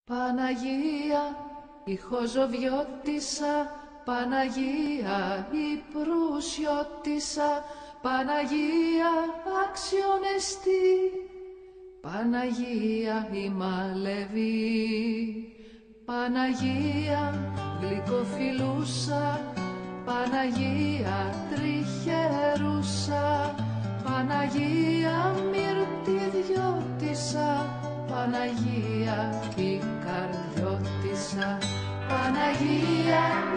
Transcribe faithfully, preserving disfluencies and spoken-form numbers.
Παναγία, η Χωζοβιώτισσα, Παναγία, η Προυσιώτισσα, Παναγία, αξιονεστή, Παναγία, η Μαλεβή, Παναγία, γλυκοφιλούσα, Παναγία, τριχερούσα, Παναγία, μυρτιδιώτισσα, Παναγία, η καρδιώτισσα, Παναγία,